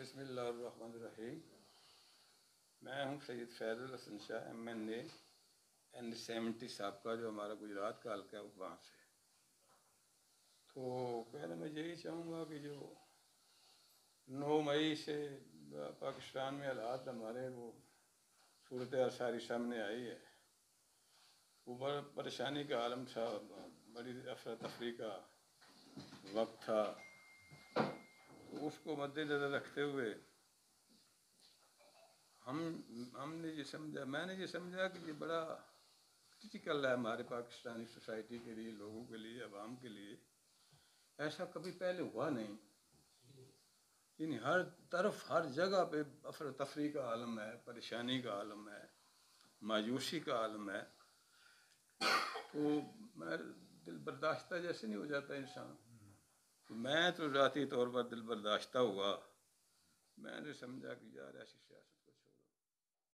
بسم اللہ الرحمن الرحیم۔ میں ہوں سید فیض الحسن شاہ MNA N70 سابقہ، جو ہمارا گجرات کا حلقہ ہے وہاں سے۔ تو پہلے میں یہی چاہوں گا کہ جو 9 مئی سے پاکستان میں حالات ہمارے وہ صورتحال ساری سامنے آئی ہے، وہ بڑا پریشانی کا عالم تھا، بڑی افراتفری کا وقت تھا۔ اس کو مد نظر رکھتے ہوئے ہم نے یہ سمجھا، میں نے یہ سمجھا کہ یہ بڑا کرٹیکل ہے ہمارے پاکستانی سوسائٹی کے لیے، لوگوں کے لیے، عوام کے لیے۔ ایسا کبھی پہلے ہوا نہیں، یعنی ہر طرف ہر جگہ پہ افراتفری کا عالم ہے، پریشانی کا عالم ہے، مایوسی کا عالم ہے۔ تو میں دل برداشتہ جیسے نہیں ہو جاتا انسان، میں تو ذاتی طور پر دل برداشتہ ہوا۔ میں نے سمجھا کہ یار ایسی سیاست